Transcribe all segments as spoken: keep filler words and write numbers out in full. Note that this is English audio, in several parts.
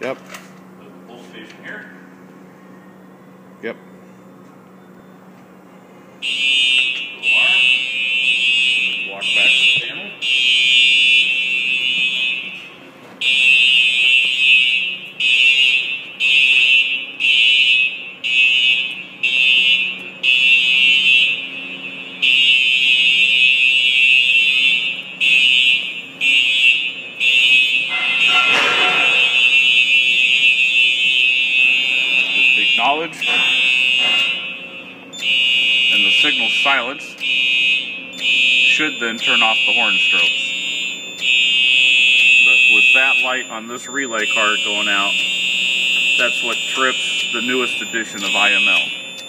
Yep. The pull station here. Yep. Alarm. Let's walk back to the panel. Acknowledge, and the signal silence should then turn off the horn strobes. But with that light on this relay card going out, that's what trips the newest edition of I M L.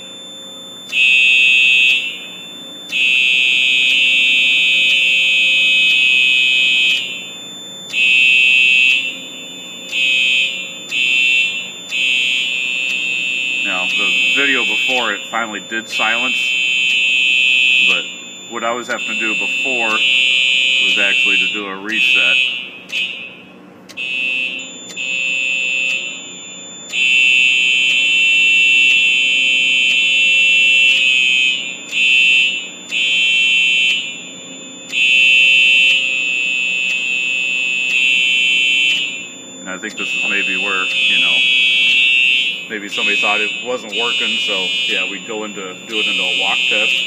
Now, the video before it finally did silence, but what I was having to do before was actually to do a reset. And I think this is maybe where, you know, maybe somebody thought it wasn't working, so yeah, we'd go into do it into a walk test.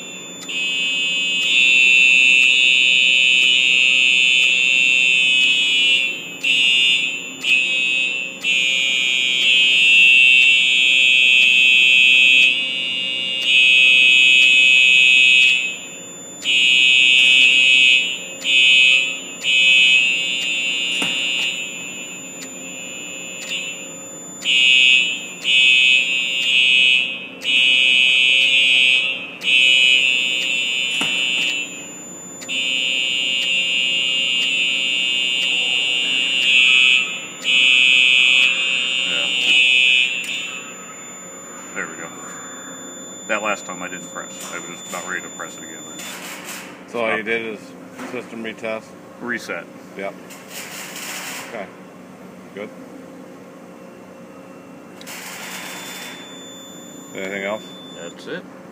There we go. That last time I didn't press. I was just about ready to press it again. So all you did is system retest? Reset. Yep. Okay. Good. Anything else? That's it.